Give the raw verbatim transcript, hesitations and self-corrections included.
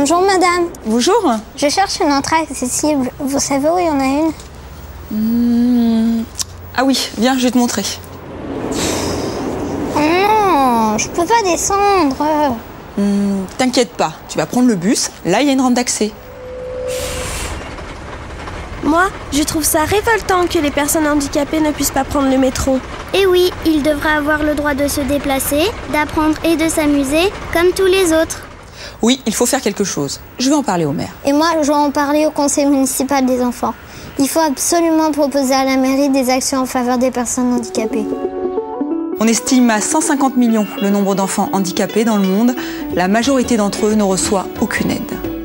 Bonjour madame. Bonjour. Je cherche une entrée accessible. Vous savez où il y en a une? Mmh. Ah oui, viens, je vais te montrer. Oh non, je peux pas descendre. Mmh, T'inquiète pas, tu vas prendre le bus. Là, il y a une rampe d'accès. Moi, je trouve ça révoltant que les personnes handicapées ne puissent pas prendre le métro. Et oui, ils devraient avoir le droit de se déplacer, d'apprendre et de s'amuser, comme tous les autres. Oui, il faut faire quelque chose. Je vais en parler au maire. Et moi, je vais en parler au conseil municipal des enfants. Il faut absolument proposer à la mairie des actions en faveur des personnes handicapées. On estime à cent cinquante millions le nombre d'enfants handicapés dans le monde. La majorité d'entre eux ne reçoit aucune aide.